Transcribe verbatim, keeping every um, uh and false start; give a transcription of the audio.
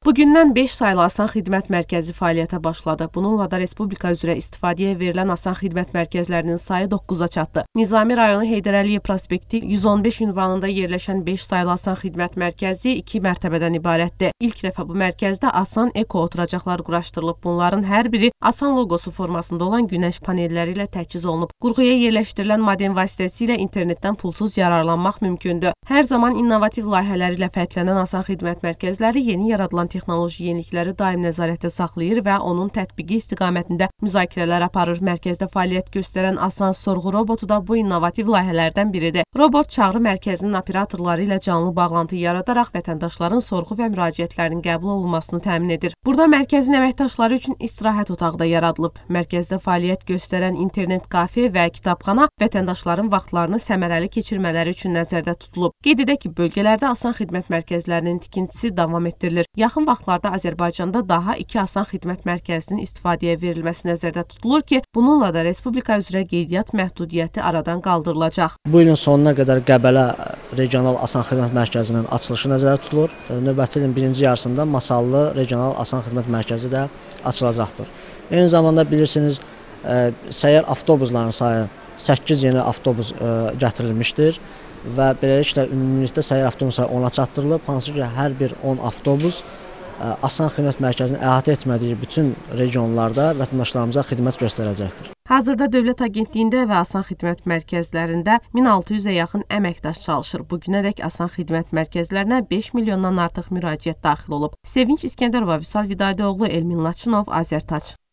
Bugündən beş saylı Asan Xidmət Mərkəzi fəaliyyətə başladı. Bununla da Respublika üzrə istifadəyə verilən Asan Xidmət mərkəzlərinin sayı doqquza çatdı. Nizami rayonu Heydər Əliyev prospekti yüz on beş ünvanında yerləşən beş saylı Asan Xidmət Mərkəzi iki mərtəbədən ibarətdir. İlk dəfə bu mərkəzdə Asan eko oturacaqlar quraşdırılıb. Bunların hər biri Asan loqosu formasında olan günəş panelləri ilə təchiz olunub. Qurğuya yerləşdirilən modem vasitəsilə internetdən pulsuz yararlanmaq mümkündür. Hər zaman innovativ layihələri ilə fərqlənən Asan Xidmət mərkəzləri yeni yaradılan texnoloji yenilikləri daim nəzarətdə saxlayır və onun tətbiqi istiqamətində müzakirələr aparır. Mərkəzdə fəaliyyət göstərən Asan sorğu robotu da bu innovativ layihələrdən biridir. Robot çağrı mərkəzinin operatorları ilə canlı bağlantı yaradaraq vətəndaşların sorğu və müraciətlərinin qəbul olunmasını təmin edir. Burada mərkəzin əməkdaşları üçün istirahət otağı da yaradılıb. Mərkəzdə fəaliyyət göstərən internet kafe və kitabxana vətəndaşların vaxtlarını səmərəli keçirmələri üçün nəzərdə tutulub. Qeyd edək ki, bölgələrdə Asan Xidmət mərkəzlərinin tikintisi davam etdirilir. Yaxın vaxtlarda Azərbaycanda daha iki Asan Xidmət mərkəzinin istifadəyə verilməsi nəzərdə tutulur ki, bununla da Respublika üzrə qeydiyyat məhdudiyyəti aradan qaldırılacaq. Bu ilin sonuna qədər Qəbələ Regional Asan Xidmət Mərkəzinin açılışı nəzərdə tutulur. Növbəti ilin birinci yarısında Masallı Regional Asan Xidmət Mərkəzi də açılacaqdır. Eyni zamanda bilirsiniz, səyyar avtobusların sayı səkkiz yeni avtobus gətirilmişdir və beləliklə ümumilikdə səyyar avtobus sayı ona çatdırılıb, hansı ki, hər bir on avtobus Asan Xidmət Mərkəzini əhatə etmədiyi bütün regionlarda vətəndaşlarımıza xidmət göstərəcəkdir. Hazırda Dövlət Agentliyində və Asan Xidmət mərkəzlərində min altı yüzə yaxın əməkdaş çalışır. Bugünədək Asan Xidmət mərkəzlərinə beş milyondan artıq müraciət daxil olub. Sevinç İskəndərova, Vüsal Vidadoğlu, Elmin Laçınov, Azərtac.